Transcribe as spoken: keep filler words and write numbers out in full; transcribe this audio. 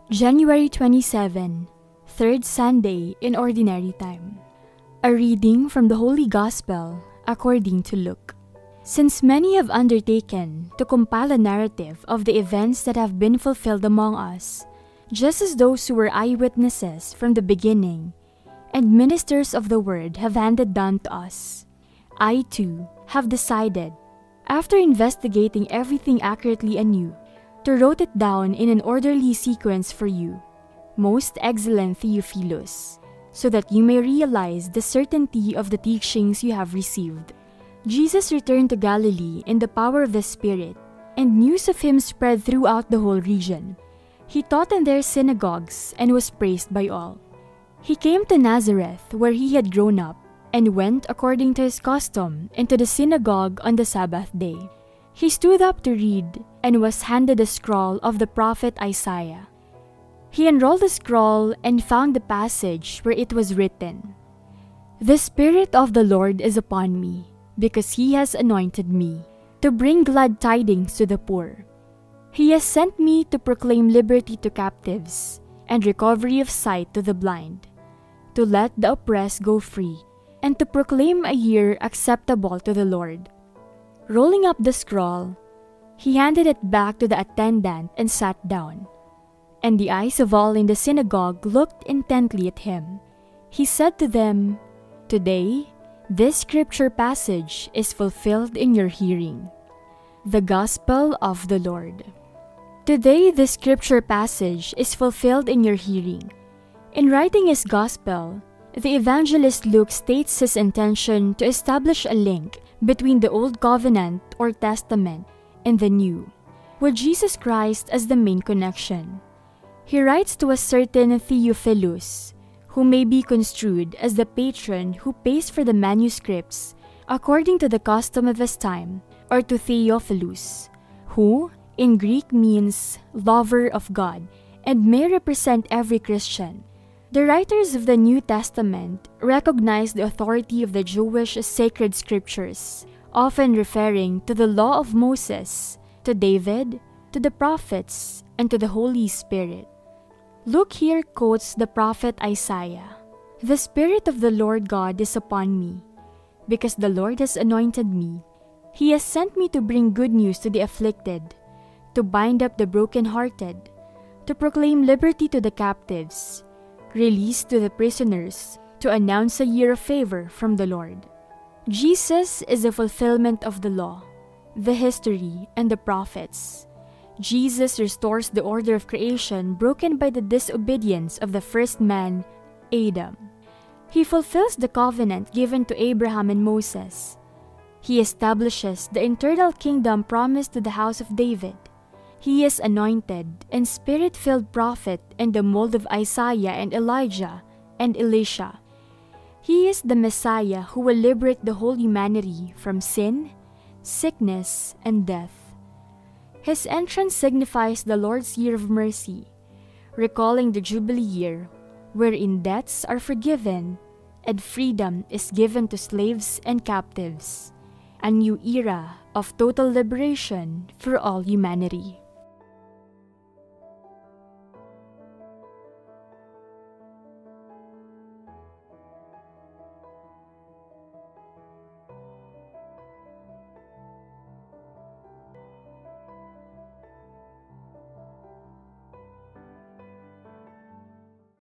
January twenty-seventh, third Sunday in Ordinary Time. A reading from the Holy Gospel according to Luke. Since many have undertaken to compile a narrative of the events that have been fulfilled among us, just as those who were eyewitnesses from the beginning and ministers of the word have handed down to us, I too have decided, after investigating everything accurately anew, to write it down in an orderly sequence for you, most excellent Theophilus, so that you may realize the certainty of the teachings you have received. Jesus returned to Galilee in the power of the Spirit, and news of him spread throughout the whole region. He taught in their synagogues and was praised by all. He came to Nazareth, where he had grown up, and went according to his custom into the synagogue on the Sabbath day. He stood up to read, and was handed a scroll of the prophet Isaiah. He unrolled the scroll and found the passage where it was written, "The Spirit of the Lord is upon me, because he has anointed me to bring glad tidings to the poor. He has sent me to proclaim liberty to captives and recovery of sight to the blind, to let the oppressed go free, and to proclaim a year acceptable to the Lord." Rolling up the scroll, he handed it back to the attendant and sat down. And the eyes of all in the synagogue looked intently at him. He said to them, "Today, this scripture passage is fulfilled in your hearing." The Gospel of the Lord. Today, this scripture passage is fulfilled in your hearing. In writing his Gospel, the evangelist Luke states his intention to establish a link between the Old Covenant or Testament and the New, with Jesus Christ as the main connection. He writes to a certain Theophilus, who may be construed as the patron who pays for the manuscripts according to the custom of his time, or to Theophilus, who in Greek means lover of God and may represent every Christian. The writers of the New Testament recognize the authority of the Jewish sacred scriptures, often referring to the law of Moses, to David, to the prophets, and to the Holy Spirit. Luke here quotes the prophet Isaiah, "The Spirit of the Lord God is upon me, because the Lord has anointed me. He has sent me to bring good news to the afflicted, to bind up the brokenhearted, to proclaim liberty to the captives, release to the prisoners, to announce a year of favor from the Lord." Jesus is the fulfillment of the law, the history, and the prophets. Jesus restores the order of creation broken by the disobedience of the first man, Adam. He fulfills the covenant given to Abraham and Moses. He establishes the eternal kingdom promised to the house of David. He is anointed and spirit-filled prophet in the mold of Isaiah and Elijah and Elisha. He is the Messiah who will liberate the whole humanity from sin, sickness, and death. His entrance signifies the Lord's year of mercy, recalling the Jubilee year, wherein debts are forgiven and freedom is given to slaves and captives, a new era of total liberation for all humanity.